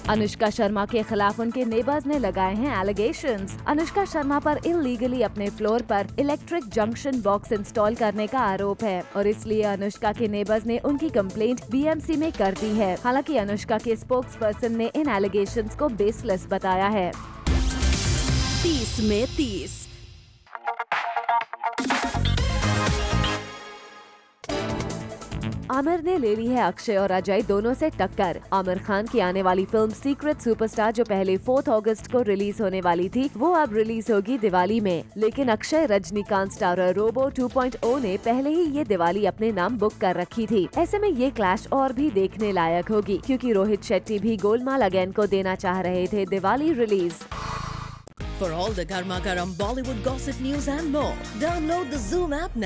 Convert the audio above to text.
अनुष्का शर्मा के खिलाफ उनके नेबर्स ने लगाए हैं एलिगेशंस। अनुष्का शर्मा पर इलीगली अपने फ्लोर पर इलेक्ट्रिक जंक्शन बॉक्स इंस्टॉल करने का आरोप है और इसलिए अनुष्का के नेबर्स ने उनकी कंप्लेंट बीएमसी में कर दी है। हालांकि अनुष्का के स्पोक्स पर्सन ने इन एलिगेशंस को बेसलेस बताया है। 30 में 30। आमिर ने ले ली है अक्षय और अजय दोनों से टक्कर। आमिर खान की आने वाली फिल्म सीक्रेट सुपरस्टार जो पहले 4 अगस्त को रिलीज होने वाली थी, वो अब रिलीज होगी दिवाली में। लेकिन अक्षय रजनीकांत स्टारर रोबो 2.0 ने पहले ही ये दिवाली अपने नाम बुक कर रखी थी। ऐसे में ये क्लैश और भी देखने लायक होगी, क्योंकि रोहित शेट्टी भी गोलमाल अगेन को देना चाह रहे थे Diwali release. For all the Garma Garam Bollywood gossip news and more, download the Zoom app now.